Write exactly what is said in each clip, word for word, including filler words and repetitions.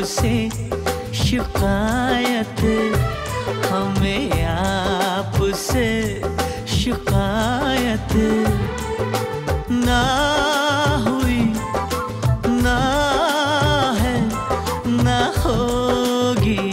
आपसे शिकायत, हमें आपसे शिकायत ना हुई, ना है, ना होगी।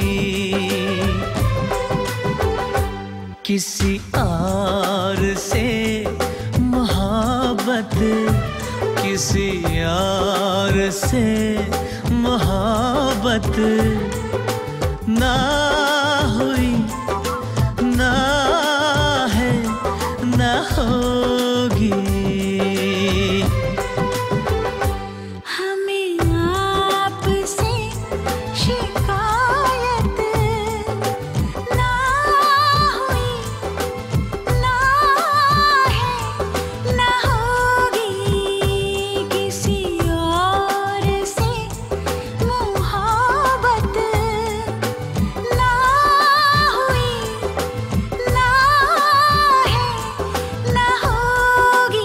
किसी और से मोहब्बत, किसी और से मोहब्बत ना हुई, ना है, ना होगी। हमें आपसे शिकायत ना हुई, ना है, ना होगी। किसी और से मोहब्बत ना हुई, ना है, ना होगी।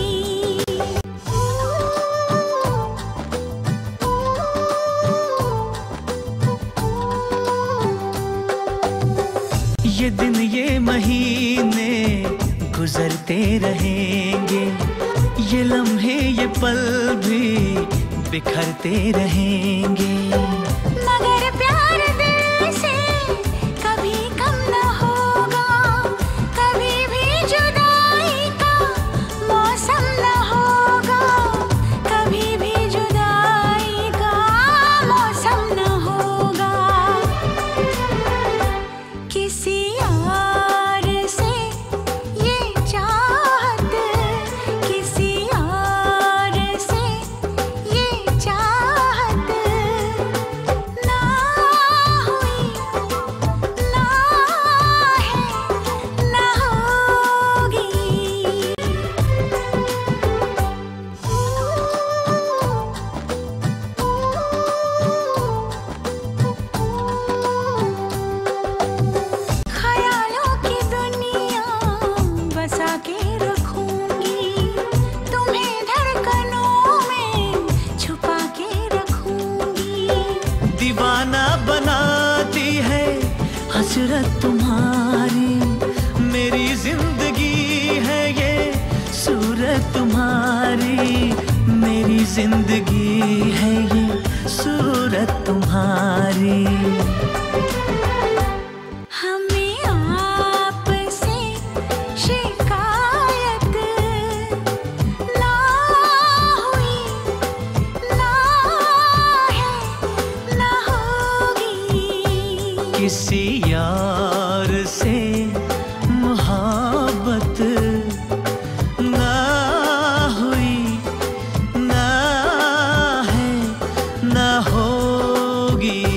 ये दिन ये महीने गुजरते रहेंगे, ये लम्हे ये पल भी बिखरते रहेंगे। मगर प्यार दिल से कभी कम न होगा, कभी भी जुदाई का मौसम न होगा, कभी भी जुदाई का मौसम न होगा। किसी और से ये चाहत, किसी और से ये चाहत ना हुई, ना है, ना होगी। ख्यालों की दुनिया बसा के रखूंगी, तुम्हें धड़कनों में छुपा के रखूंगी। दीवाना बनाती है हसरत तुम्हारी, मेरी जिंदगी है ये सूरत तुम्हारी, मेरी जिंदगी है ये सूरत तुम्हारी। हमें आपसे शिकायत ना हुई, ना है, ना होगी। किसी यार से मोहब्बत ना हुई, ना है, ना होगी।